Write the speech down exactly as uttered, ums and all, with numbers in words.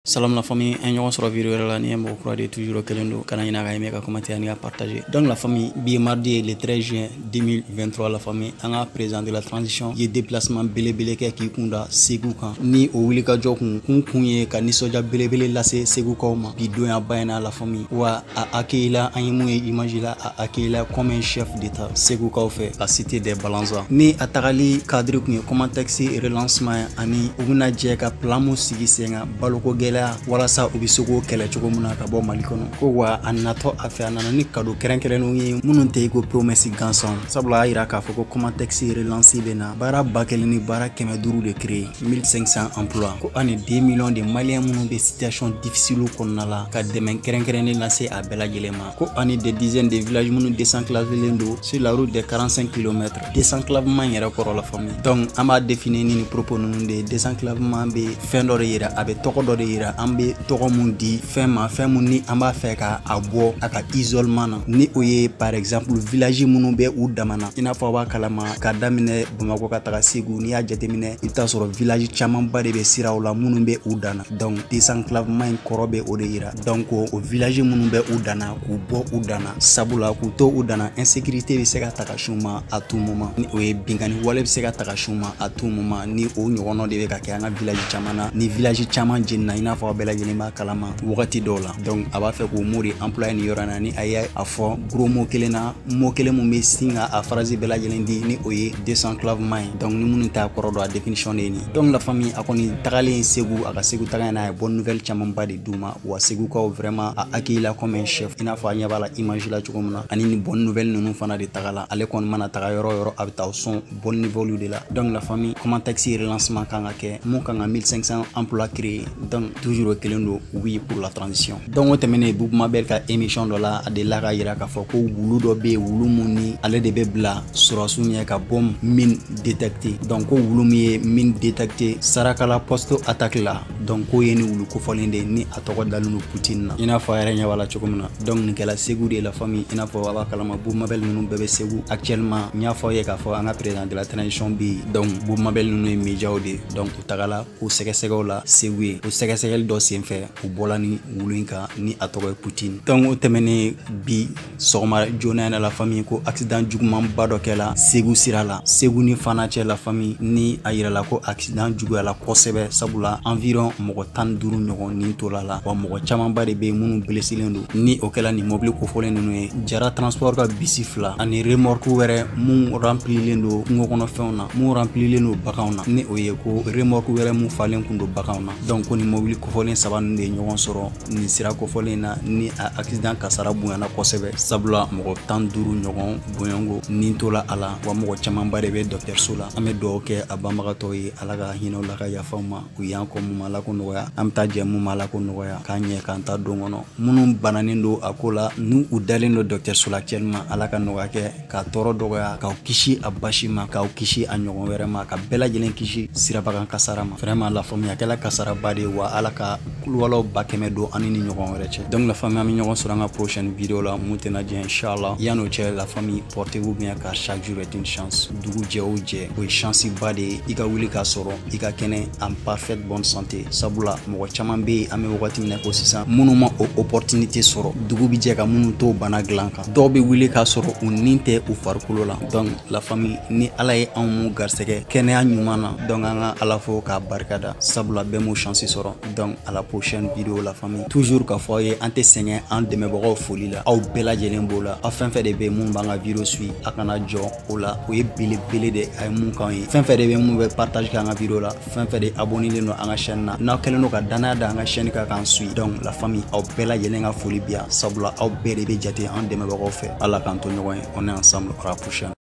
Salam la famille, un ɲɔgɔn sɔrɔ vidéo wɛrɛ la ni ye mɔgɔ kura de toujours kelen don kana ɲina ka aimer ka commenter ani ka partager. Donc la famille, bi mardi le treize juin deux mille vingt-trois la famille, an ka président de la transition ye déplacement belebele kɛ k'i kunda Segu kan ni o wuli ka jɔ kun kun kun ye ka nisɔndiya belebele lase Segukaw ma bi don ya bayana la famille wa a accueillir an ye mun ye image la a accueillir comme un chef d'état Segukaw fɛ la cité des Balanzans ni a tagali cadre kun ye comment texte relancement ani u bɛna jɛ ka plan mun sigi sen kan baloko gɛlɛya walasa u bɛ se k'o kɛlɛ cogo min na ka bɔ Mali kɔnɔ ko wa a natɔ a fɛ a nana ni cadeau kɛrɛnkɛrɛnnenw ye minnu tɛ i ko promesse gansan sabula a yira k'a fɔ ko comment texte relance bɛ na baara ba kelen ni baara kɛmɛ duuru de créé mille cinq cents emplois ko ani deux millions de Maliens minnu bɛ situation difficile kɔnɔna la ka dɛmɛ kɛrɛnkɛrɛnnen lase a bɛɛ lajɛlen ma ko ani des dizaines de villages minnu désenclavelen don sur la route des quarante-cinq kilomètres désenclavement yɛrɛ kɔrɔ la famille donc an b'a définir ni propos ninnu de désenclavement bɛ fɛn dɔ de yira a bɛ tɔgɔ dɔ de yira an bɛ tɔgɔ mun di fɛn ma fɛn mun ni an b'a fɛ ka a bɔ a ka isolement na ni o ye par exemple village minnu bɛ u damana i n'a fɔ a b'a kalama ka daminɛ Bamakɔ ka taga Segu n'i y'a jateminɛ i bɛ taa sɔrɔ village camanba de bɛ siraw la minnu bɛ u danna donc désenclavement in kɔrɔ bɛ o de yira donc o village minnu bɛ u danna k'u bɔ u danna sabula k'u to u danna insécurité bɛ se ka taga su ma à tout moment ni o ye binkani wale bɛ se ka taga su ma à tout moment ni o ɲɔgɔnna de bɛ ka kɛ an ka village caman na ni village caman jenina i n'a fɔ a bɛɛ lajɛlen b'a kalama wagati dɔw la donc a b'a fɛ k'o mot de employer ni yɔrɔ na ni a ye a fɔ gros mot kelen na mot kelen mun bɛ sin ka a phrase bɛɛ lajɛlen di ni o ye désenclavement ye donc ni minnu t'a kɔrɔ dɔn a définition de ye nin donc la famille a kɔni tagalen Segu a ka Segu taga in na a ye bonne nouvelle camanba de d'u ma wa Segukaw vraiment a accueilli comme un chef i n'a fɔ a ɲɛ b'a la image la cogo min na ani ni bonne nouvelle ninnu fana de tagala ale kɔni mana taga yɔrɔ o yɔrɔ a bɛ taa o sɔn bonne nouvelle de la donc la famille comment texte relancement kan ka kɛ mun kan ka mille cinq cents emplois créés donc toujours kelen don oui pour la transition donc o tɛmɛnen Boub Mabel ka émission dɔ la a delila ka yira k'a fɔ ko wulu dɔ bɛ yen wulu mun ni ale de bɛ bila sɔrɔsiw ɲɛ ka bombe mine détecté donc ko wulu min ye mine détecté Sarakala poste attaque la donc ko ye ni wulu kofɔlen de ni a tɔgɔ dalen don Poutine na i n'a fɔ a yɛrɛ ɲɛ b'a la cogo min na donc nin kɛla Segu de la famille i n'a fɔ a b'a kalama Boub Mabel ninnu bɛɛ bɛ Segu actuellement n y'a fɔ aw ye k'a fɔ an ka président de la transition bɛ yen donc Boub Mabel ninnu ye médiaw de donc u tagala u sɛgɛsɛgɛw la Segu ye o sɛgɛsɛgɛli dɔ senfɛ u bɔla ni wulu in kan ni a tɔgɔ ye Poutine donc o tɛmɛnen bi sɔgɔma joona in na la famille ko accident jugumanba dɔ kɛla Segu sira la Segu ni Fana cɛ la famille ni a yirala ko accident juguyala kosɛbɛ sabula environ mɔgɔ tan ni duuru ɲɔgɔn nin tola la wa mɔgɔ camanba de bɛ yen minnu blesselen don ni o kɛla ni mobili kofɔlen ninnu ye Jara transport ka bisi fila ani remorque wɛrɛ mun remplilen don kungo kɔnɔfɛnw na mun remplilen don baganw na ni o ye ko remorque wɛrɛ mun falen kun don baganw na donc ko ni mobili kofɔlen saba ninnu de ye ɲɔgɔn sɔrɔ nin sira kofɔlen na ni a accident kasara bonyana kosɛbɛ sabula mɔgɔ tan duuru ɲɔgɔn bonyango nin tola a la wa mɔgɔ camanba de bɛ dɔgɔtɔrɔso la an bɛ dugawu kɛ a banbagatɔw ye ala ka hinɛw la ka yafaw ma u y'an kɔ mun ma ala ko nɔgɔya an bɛ taa jɛ mun ma ala ko nɔgɔya k'an ɲɛ k'an ta don kɔnɔ minnu bananen don a ko la n'u u dalen don dɔgɔtɔrɔso la actuellement ala ka nɔgɔya kɛ k'a tɔɔrɔ dɔgɔya k'aw kisi a basi ma k'aw kisi a ɲɔgɔn wɛrɛ ma ka bɛɛ lajɛlen kisi sirabakan kasara ma vraiment la famille a kɛla kasaraba de wa ala ka kulwalaw ba kɛmɛ don ani ni ɲɔgɔn wɛrɛ cɛ donc la famille an bɛ ɲɔgɔn sɔrɔ an ka prochaine vidéo la mun tɛna jɛ inchallah yan'o cɛ la famille portez-vous bien car chaque jour est une chance dugu jɛ o jɛ o ye chance ba de ye i ka wuli k'a sɔrɔ i ka kɛnɛ en parfaite bonne santé sabula mɔgɔ caman bɛ yen an bɛ wagati min na ko sisan minnu ma o opportunité sɔrɔ dugu bɛ jɛ ka minnu to bana dilan kan dɔw bɛ wuli k'a sɔrɔ u nin tɛ u farikolo la donc la famille ni ala ye anw mun garisɛgɛ kɛnɛya ɲuman na donc an ka ala fo k'a barikada sabula bɛɛ m'o chance sɔrɔ donc à la prochaine vidéo la famille toujours k'a fɔ aw ye an tɛ sɛgɛn an dɛmɛbagaw foli la aw bɛɛ lajɛlen b'o la aw fɛn fɛn de bɛ mun b'an ka vidéo suit a kana jɔ o la o ye belebele de a ye mun k'anw ye fɛn fɛn de bɛ mun bɛ partage kɛ an ka vidéo la fɛn fɛn de abonnelen don an ka chaîne na n'aw kɛlen don ka danaya da an ka chaîne kan k'an suit donc la famille aw bɛɛ lajɛlen ka foli bi yan sabula aw bɛɛ de bɛ jate an dɛmɛbagaw fɛ ala k'an to ɲɔgɔn ye on est ensemble à la prochaine.